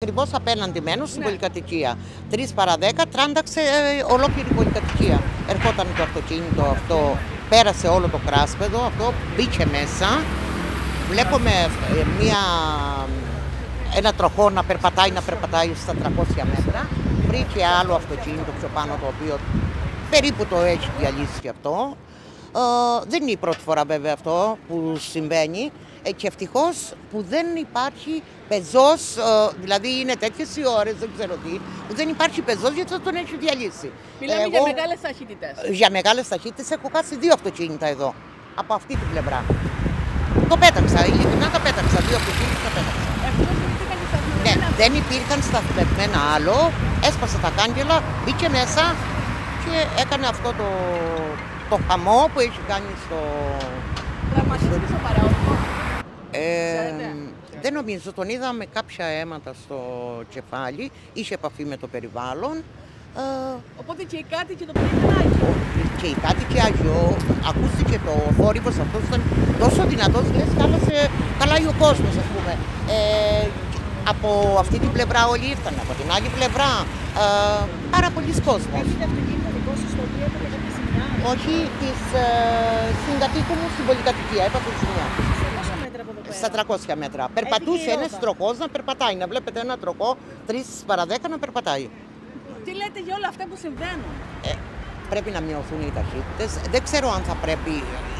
ακριβώς απέναντι μένω στην πολυκατοικία. 3 παρά 10 τράνταξε ολόκληρη πολυκατοικία. Ερχόταν το αυτοκίνητο αυτό, πέρασε όλο το κράσπεδο, αυτό μπήκε μέσα. Βλέπουμε ένα τροχό να περπατάει στα 300 μέτρα. Βρήκε άλλο αυτοκίνητο πιο πάνω, το οποίο περίπου το έχει διαλύσει και αυτό. Δεν είναι η πρώτη φορά βέβαια αυτό που συμβαίνει και ευτυχώς που δεν υπάρχει πεζός, δηλαδή είναι τέτοιες οι ώρες, δεν ξέρω τι, που δεν υπάρχει πεζός γιατί θα τον έχει διαλύσει. Μιλάμε για μεγάλες ταχύτητες. Για μεγάλες ταχύτητες έχω χάσει 2 αυτοκίνητα εδώ, από αυτή την πλευρά. Το πέταξα, ειλικρινά τα πέταξα, 2 αυτοκίνητα τα πέταξα. Ναι, δεν υπήρχαν σταθμευμένα άλλο, έσπασε τα κάγκελα, μπήκε μέσα και έκανε αυτό το χαμό που έχει κάνει στο... Τραυματίστηκε στο παραότυπο. Δεν νομίζω, τον είδα με κάποια αίματα στο κεφάλι, είχε επαφή με το περιβάλλον. Οπότε και η κάτοικοι και το παιδί ήταν άγιο. Και η κάτοικοι άγιο, ακούστηκε το θόρυβος αυτός, ήταν τόσο δυνατός, λες χάλασε, χαλάει ο κόσμος ας πούμε. Από αυτή την πλευρά όλοι ήρθαν, από την άλλη πλευρά πάρα πολλοί κόσμος. Έχετε αυτοκίνητο δικό σας στο οποίο έπρεπε κάποια ζημιά? Όχι, της συγκατοίκου μου στην πολυκατοικία, έπαθε ζημιά. Σε πόσα μέτρα από εδώ πέρα? Στα 300 μέτρα. Περπατούσε ένας τροχός να περπατάει, να βλέπετε ένα τροχό 3 παρά 10 να περπατάει. Τι λέτε για όλα αυτά που συμβαίνουν? Πρέπει να μειωθούν οι ταχύτητες. Δεν ξέρω αν θα πρέπει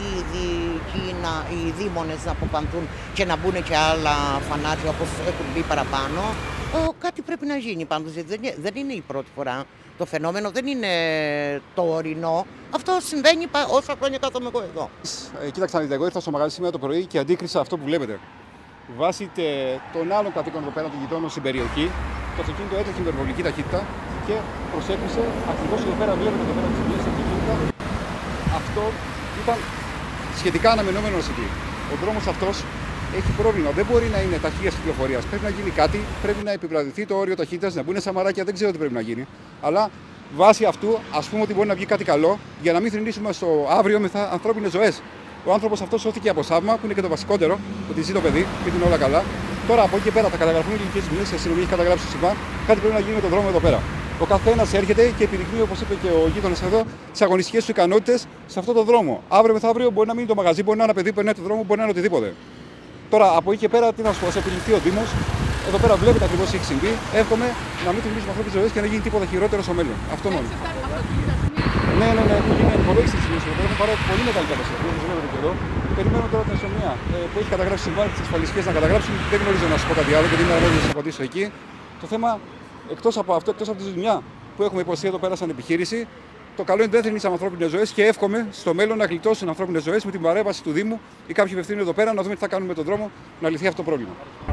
οι δήμονες να αποπανθούν και να μπουν και άλλα φανάρια όπως έχουν μπει παραπάνω. Κάτι πρέπει να γίνει πάντως, γιατί δεν είναι η πρώτη φορά. Το φαινόμενο δεν είναι το ορεινό. Αυτό συμβαίνει όσα χρόνια κάθομαι εγώ εδώ. Κοίταξε να δείτε, εγώ ήρθα στο μαγαζί σήμερα το πρωί και αντίκρισα αυτό που βλέπετε. Βάσει των άλλων κατοίκων εδώ πέρα, των γειτόνων στην περιοχή, το αυτοκίνητο έτρεχε με υπερβολική ταχύτητα και προσέκρισε ακριβώς εδώ πέρα. Βλέπετε εδώ πέρα τις σημείες αυτοκίνητα. Αυτό ήταν σχετικά αναμενόμενο να συμβεί. Ο δρόμος αυτός έχει πρόβλημα. Δεν μπορεί να είναι ταχείας κυκλοφορίας. Πρέπει να γίνει κάτι, πρέπει να επιβραδυθεί το όριο ταχύτητας, να μπουν σαμαράκια, δεν ξέρω τι πρέπει να γίνει. Αλλά βάσει αυτού, ας πούμε ότι μπορεί να βγει κάτι καλό για να μην θρηνήσουμε στο αύριο με ανθρώπινες ζωές. Ο άνθρωπος αυτός σώθηκε από σαύμα, που είναι και το βασικότερο, ότι ζει το παιδί και είναι όλα καλά. Τώρα από εκεί και πέρα θα καταγραφούν ελληνικές μηνύσεις, η αστυνομία έχει καταγράψει το συμβάν, κάτι πρέπει να γίνει με τον δρόμο εδώ πέρα. Ο καθένας έρχεται και επιδεικνύει, όπως είπε και ο γείτονας εδώ, τις αγωνιστικές του ικανότητες σε αυτόν τον δρόμο. Αύριο μεθαύριο μπορεί να μείνει το μαγαζί, μπορεί να είναι ένα παιδί που περνάει τον δρόμο, μπορεί να είναι οτιδήποτε. Τώρα από εκεί και πέρα, τι να σου πω, σε επιληφθεί ο Δήμος. Εδώ πέρα βλέπετε ακριβώς τι έχει συμβεί. Εύχομαι να μην θυμίσουμε ανθρώπινες ζωές και να γίνει τίποτα χειρότερο στο μέλλον. Αυτό μόνο. Ναι, έχουν γίνει υποδείξεις στις σημείες. Έχουν πάρει πολύ μεγάλη καταστροφή, όπως βλέπετε και εδώ. Περιμένω τώρα την αστυνομία που έχει καταγράψει συμβάν τις ασφαλιστικές να καταγράψουν. Δεν γνωρίζω να σου πω κάτι άλλο και δεν είναι αρμόδιος να απαντήσω εκεί. Το θέμα, εκτός από αυτό, εκτός από τη ζημιά που έχουμε υποστεί εδώ πέρα σαν επιχείρηση, το καλό είναι ότι δεν θρηνήσαμε ανθρώπινες ζωές και εύχομαι στο μέλλον να γλιτώσουν ανθρώπινες ζωές με την παρέμβαση του Δήμου ή κάποιοι υπευθύνοι εδώ πέρα να δούμε τι θα κάνουμε με τον δρόμο να λυθεί αυτό το πρόβλημα.